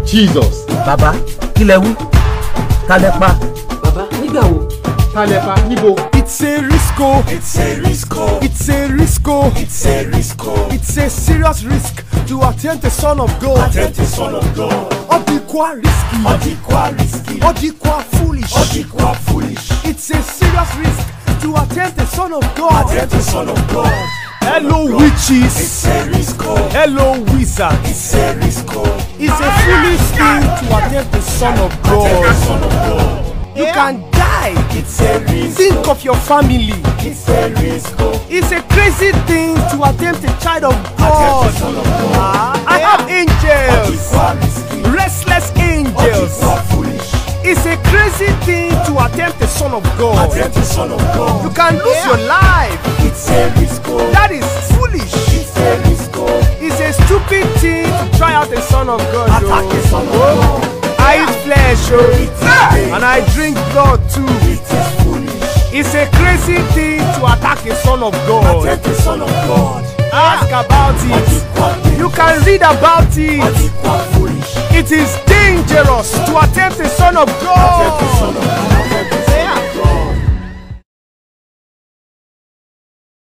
Jesus. Baba, kí lẹ wí? Ta lẹ pa? Baba, nígbà wo? Ta lẹ pa níbo? It's a risco. It's a risco. It's a risco. It's a risco. It's a serious risk to attempt the Son of God. Attempt the Son of God. Odikwa risky. Odikwa risky. Odikwa foolish. Odikwa foolish. It's a serious risk to attempt the Son of God. Attempt the Son of God. Hello witches. It's a risco. Hello wizards. It's a risco. It's a foolish thing to attempt the Son of Attempt the God. Son of God. You can die. It's a risco. Think of your family. It's a risco. It's a crazy thing to attempt a child of Attempt God. the Son of God. I have angels. Odikwa risky. Restless angels. Odikwa foolish. It's a crazy thing to attempt the Son of God. Attempt the Son of God. You can lose your life. It's a risco. That is foolish. It's a risco. It's a stupid thing to try out the Son of God. Attack the Son of God. I eat flesh, and I drink blood too. It is foolish. It's a crazy thing to attack the Son of God. Attempt the Son of God. Ask about it. Odikwa You can read about it. Odikwa foolish. It is dangerous to attempt the Son of Attempt the God. Son of God.